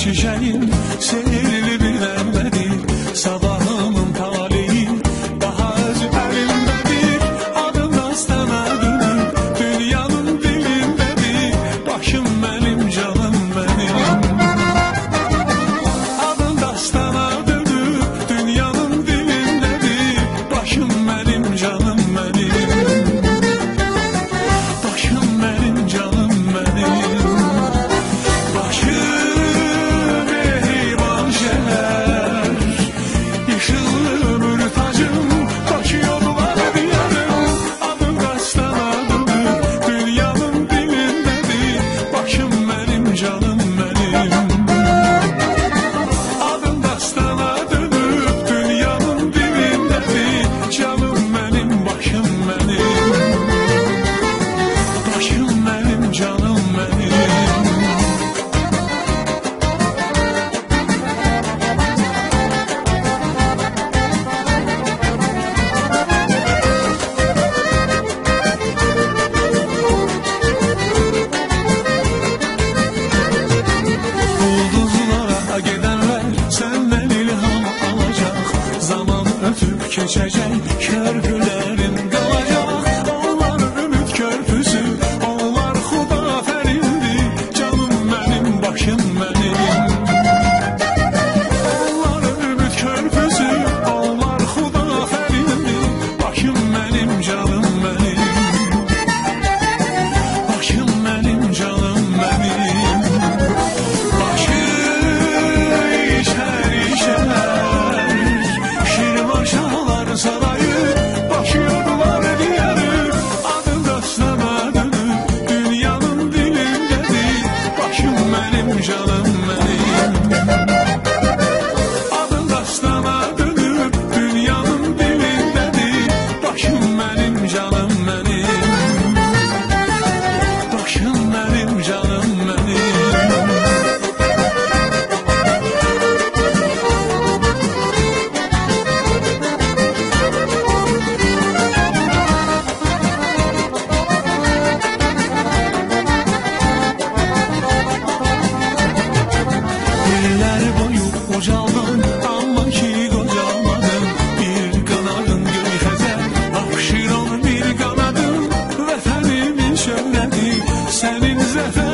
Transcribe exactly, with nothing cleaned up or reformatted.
çiçeğim seyirli bilenmedir. Sabahımın taleyi daha öz elimdedir. Adım dastana dönür dünyanın dilindedir. Başım benim canım benim. Adım dastana dönür dünyanın dilindedir. Başım benim canım benim. Başım benim canım benim. Geçecek körgülerin kalacak. Onlar ümit körpüsü, onlar Xuda ferindi. Canım benim, başım benim. Onlar ümit körpüsü, onlar Xuda ferindi. Başım benim, canım benim. Başım benim, canım benim. Başı içer içer Şirvan sarayı başıyorlar diyarı. Adım dastana dönüp dünyanın dilindedir. Başım benim, canım benim. Adım dastana dönüp dünyanın dilindedir. Başım benim, canım benim. Başım benim, canım benim. Kocaldım ama ki kocalmadım. Bir kanadın göğü xəzər, Abşeron bir kanadım. Vətənimin şöhrəti, sənin zəfər